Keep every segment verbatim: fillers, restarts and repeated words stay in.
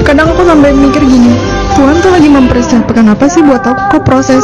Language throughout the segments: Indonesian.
Kadang aku sampai mikir gini, Tuhan tuh lagi mempersiapkan apa sih buat aku kok proses.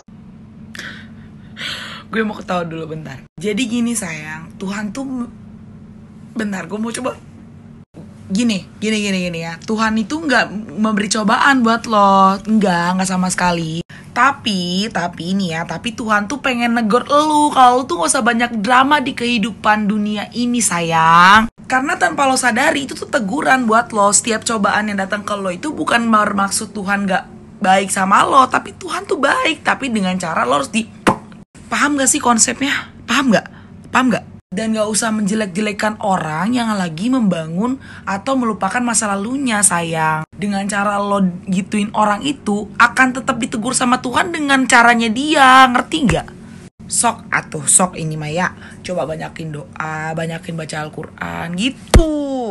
Gue mau ketawa dulu bentar. Jadi gini sayang, Tuhan tuh, bentar gue mau coba. Gini, gini, gini, gini ya. Tuhan itu gak memberi cobaan buat lo. Enggak, gak sama sekali. Tapi, tapi ini ya, tapi Tuhan tuh pengen negor lo kalau lo tuh gak usah banyak drama di kehidupan dunia ini sayang. Karena tanpa lo sadari itu tuh teguran buat lo. Setiap cobaan yang datang ke lo itu bukan bermaksud Tuhan gak baik sama lo, tapi Tuhan tuh baik. Tapi dengan cara lo harus di... Paham gak sih konsepnya? Paham gak? Paham gak? Dan gak usah menjelek-jelekan orang yang lagi membangun atau melupakan masa lalunya sayang. Dengan cara lo gituin orang itu akan tetap ditegur sama Tuhan dengan caranya dia. Ngerti gak? Sok atuh, sok ini Maya. Coba banyakin doa, banyakin baca Al-Quran gitu.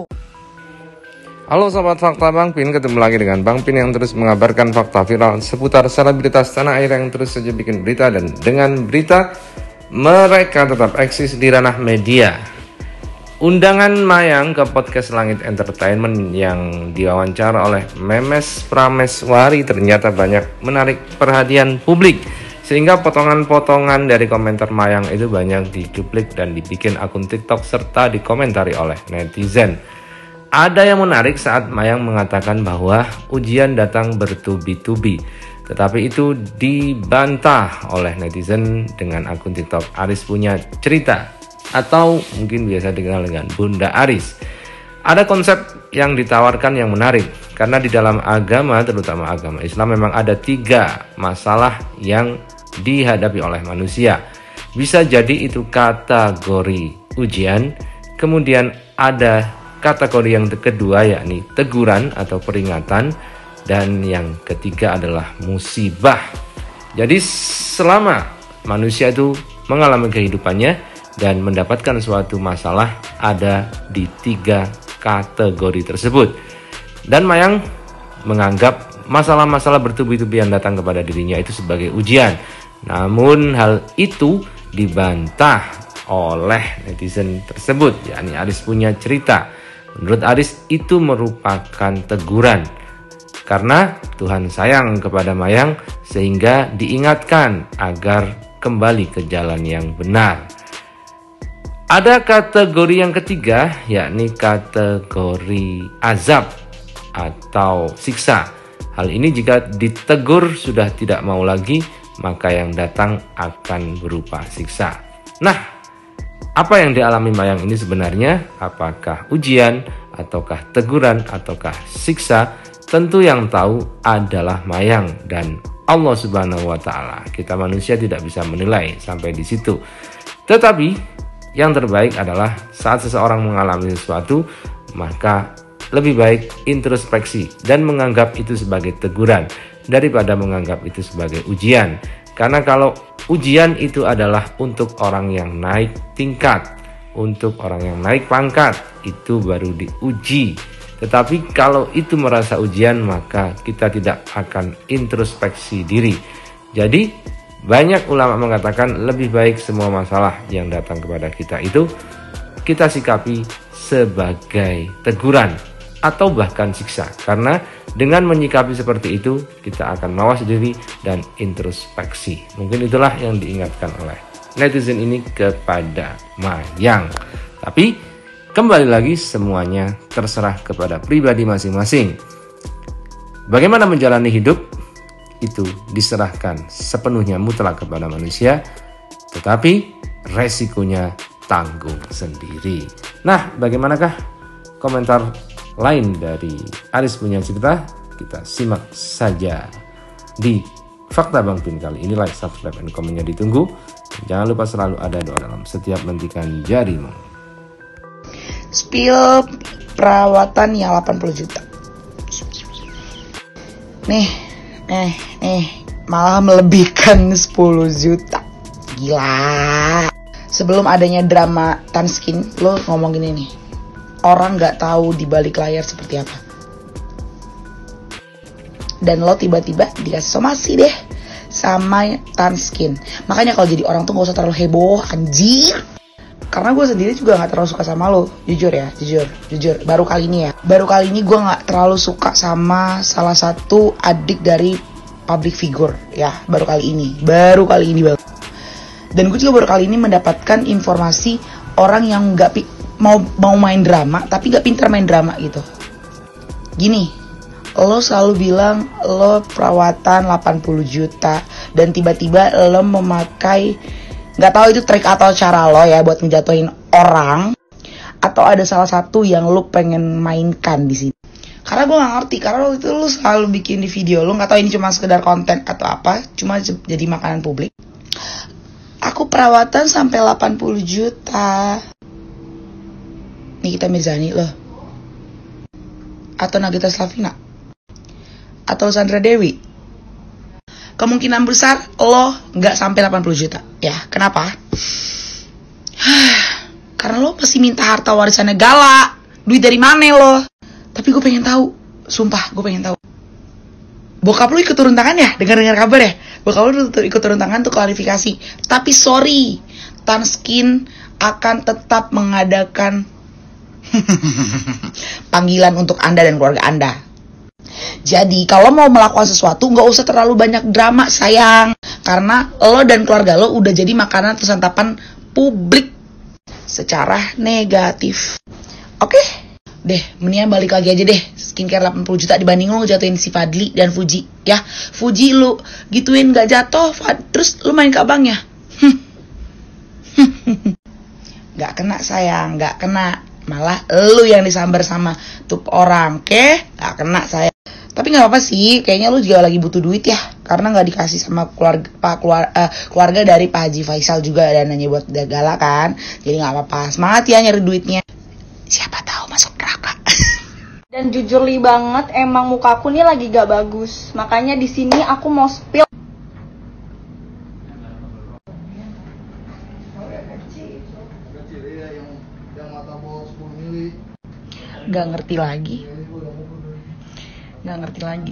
Halo Sobat Fakta Bang Pin, ketemu lagi dengan Bang Pin yang terus mengabarkan fakta viral seputar selebritas tanah air yang terus saja bikin berita. Dan dengan berita, mereka tetap eksis di ranah media. Undangan Mayang ke podcast Langit Entertainment yang diwawancara oleh Memes Prameswari ternyata banyak menarik perhatian publik, sehingga potongan-potongan dari komentar Mayang itu banyak dicuplik dan dibikin akun TikTok serta dikomentari oleh netizen. Ada yang menarik saat Mayang mengatakan bahwa ujian datang bertubi-tubi, tetapi itu dibantah oleh netizen dengan akun TikTok Aris Punya Cerita, atau mungkin biasa dikenal dengan Bunda Aris. Ada konsep yang ditawarkan yang menarik, karena di dalam agama, terutama agama Islam, memang ada tiga masalah yang dihadapi oleh manusia. Bisa jadi itu kategori ujian, kemudian ada kategori yang kedua yakni teguran atau peringatan, dan yang ketiga adalah musibah. Jadi selama manusia itu mengalami kehidupannya dan mendapatkan suatu masalah, ada di tiga kategori tersebut. Dan Mayang menganggap masalah-masalah bertubi-tubi yang datang kepada dirinya itu sebagai ujian. Namun hal itu dibantah oleh netizen tersebut, yakni Aris Punya Cerita. Menurut Aris itu merupakan teguran, karena Tuhan sayang kepada Mayang sehingga diingatkan agar kembali ke jalan yang benar. Ada kategori yang ketiga, yakni kategori azab atau siksa. Hal ini jika ditegur sudah tidak mau lagi, maka yang datang akan berupa siksa. Nah, apa yang dialami Mayang ini sebenarnya? Apakah ujian, ataukah teguran, ataukah siksa? Tentu yang tahu adalah Mayang dan Allah Subhanahu wa Ta'ala. Kita manusia tidak bisa menilai sampai di situ. Tetapi yang terbaik adalah saat seseorang mengalami sesuatu, maka lebih baik introspeksi dan menganggap itu sebagai teguran daripada menganggap itu sebagai ujian. Karena kalau ujian itu adalah untuk orang yang naik tingkat, untuk orang yang naik pangkat, itu baru diuji. Tetapi kalau itu merasa ujian, maka kita tidak akan introspeksi diri. Jadi banyak ulama mengatakan lebih baik semua masalah yang datang kepada kita itu kita sikapi sebagai teguran atau bahkan siksa. Karena dengan menyikapi seperti itu, kita akan mawas diri dan introspeksi. Mungkin itulah yang diingatkan oleh netizen ini kepada Mayang. Tapi kembali lagi, semuanya terserah kepada pribadi masing-masing. Bagaimana menjalani hidup itu diserahkan sepenuhnya mutlak kepada manusia, tetapi resikonya tanggung sendiri. Nah, bagaimanakah komentar lain dari Aris Punya Cerita? Kita simak saja di Fakta Bang Pin kali ini. Like, subscribe, dan komennya ditunggu. Jangan lupa selalu ada doa dalam setiap mentikan jarimu. Spill perawatan yang delapan puluh juta. Nih, eh, nih malah melebihkan sepuluh juta. Gila. Sebelum adanya drama Tanskin, lo ngomong gini nih, orang gak tahu di balik layar seperti apa. Dan lo tiba-tiba dikasih somasi deh sama Tanskin. Makanya kalau jadi orang tuh gak usah terlalu heboh, anjir. Karena gue sendiri juga gak terlalu suka sama lo. Jujur ya, jujur, jujur. Baru kali ini ya. Baru kali ini gue gak terlalu suka sama salah satu adik dari public figure. Ya, baru kali ini. Baru kali ini banget. Dan gue juga baru kali ini mendapatkan informasi orang yang gak pi- mau, mau main drama, tapi gak pintar main drama gitu. Gini, lo selalu bilang lo perawatan delapan puluh juta. Dan tiba-tiba lo memakai, nggak tahu itu trik atau cara lo ya buat ngejatuhin orang, atau ada salah satu yang lo pengen mainkan di sini. Karena gue nggak ngerti, karena lo itu lo selalu bikin di video lo, nggak tahu ini cuma sekedar konten atau apa, cuma jadi makanan publik. Aku perawatan sampai delapan puluh juta. Nikita Mirzani lo, atau Nagita Slavina, atau Sandra Dewi. Kemungkinan besar lo nggak sampai delapan puluh juta. Ya, kenapa? Karena lo pasti minta harta warisannya Gala. Duit dari mana lo? Tapi gue pengen tahu. Sumpah, gue pengen tahu. Bokap lo ikut turun tangan ya? Dengar-dengar kabar ya? Bokap lo ikut turun tangan tuh klarifikasi. Tapi sorry, Tanskin akan tetap mengadakan panggilan untuk Anda dan keluarga Anda. Jadi kalau mau melakukan sesuatu gak usah terlalu banyak drama sayang. Karena lo dan keluarga lo udah jadi makanan atau santapan publik secara negatif. Oke deh, mendingan balik lagi aja deh skincare delapan puluh juta dibanding lo ngejatuhin si Fadli dan Fuji. Ya, Fuji lu gituin gak jatuh, terus lu main ke abangnya. Gak kena sayang, gak kena. Malah lu yang disambar sama tuh orang, oke? Okay? Gak kena sayang. Tapi nggak apa-apa sih, kayaknya lu juga lagi butuh duit ya, karena nggak dikasih sama keluarga pak keluar, uh, keluarga dari Pak Haji Faisal juga dananya buat Gala kan, jadi nggak apa-apa, semangat ya nyari duitnya, siapa tahu masuk neraka. Dan jujur li banget, emang mukaku nih lagi gak bagus, makanya di sini aku mau spill. Nggak ngerti lagi. Nggak ngerti lagi.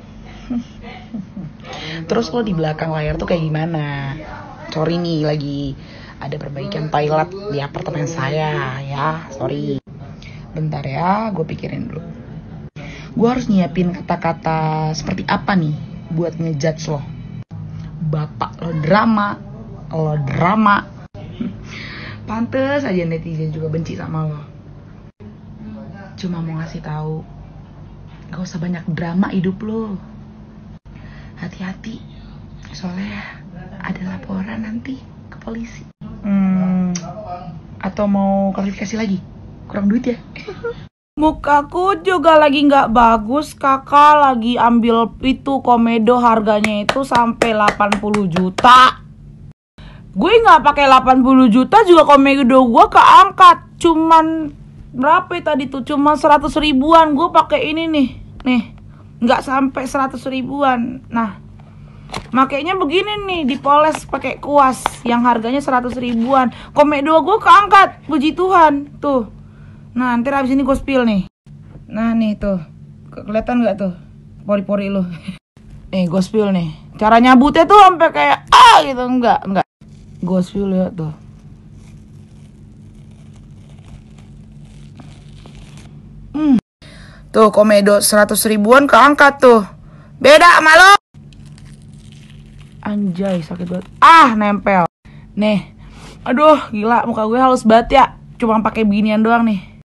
Terus lo di belakang layar tuh kayak gimana? Sorry nih, lagi ada perbaikan toilet di apartemen saya ya, sorry. Bentar ya, gue pikirin dulu. Gue harus nyiapin kata-kata seperti apa nih buat ngejudge lo. Bapak lo drama, lo drama. Pantes aja netizen juga benci sama lo. Cuma mau ngasih tahu, gak usah banyak drama hidup lo. Hati-hati, soalnya ada laporan nanti ke polisi. Hmm, atau mau klarifikasi lagi? Kurang duit ya? Mukaku juga lagi nggak bagus, kakak lagi ambil itu komedo harganya itu sampai delapan puluh juta. Gue nggak pakai delapan puluh juta juga komedo gue keangkat. Cuman berapa tadi tuh? Cuma seratus ribuan. Gue pakai ini nih, nih nggak sampai seratus ribuan. Nah, makanya begini nih, dipoles pakai kuas yang harganya seratus ribuan. Komedo gue keangkat, puji Tuhan tuh. Nah, nanti abis ini gue spill nih. Nah nih tuh, kelihatan nggak tuh pori-pori lu? Nih gue spill nih. Cara nyabutnya tuh sampai kayak ah gitu, enggak enggak. Gue spill ya tuh. Hmm. Tuh komedo seratus ribuan keangkat tuh. Beda sama lo. Anjay sakit banget. Ah nempel. Nih. Aduh gila muka gue halus banget ya. Cuma pakai beginian doang nih.